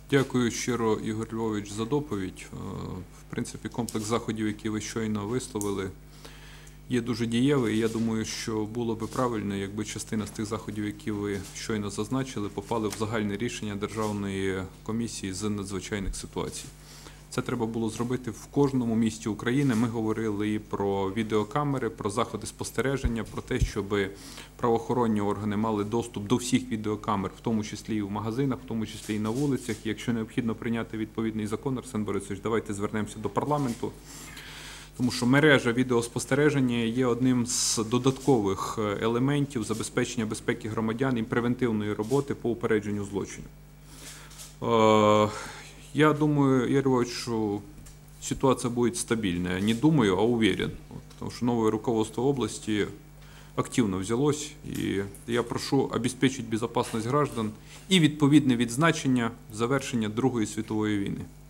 Дякую щиро, Ігор Львович, за доповідь. В принципі, комплекс заходів, які ви щойно висловили, є дуже дієвий. І я думаю, що було би правильно, якби частина з тих заходів, які ви щойно зазначили, попали в загальне рішення Державної комісії з надзвичайних ситуацій. Це треба було зробити в кожному місті України. Ми говорили і про відеокамери, про заходи спостереження, про те, щоб правоохоронні органи мали доступ до всіх відеокамер, в тому числі і в магазинах, в тому числі і на вулицях. І якщо необхідно прийняти відповідний закон, Арсен Борисович, давайте звернемося до парламенту. Тому що мережа відеоспостереження є одним з додаткових елементів забезпечення безпеки громадян і превентивної роботи по упередженню злочинів. Я думаю, Игорь Львович, что ситуация будет стабильная. Не думаю, а уверен. Потому что новое руководство области активно взялось. И я прошу обеспечить безопасность граждан и відповідне відзначення завершення Другої світової війни.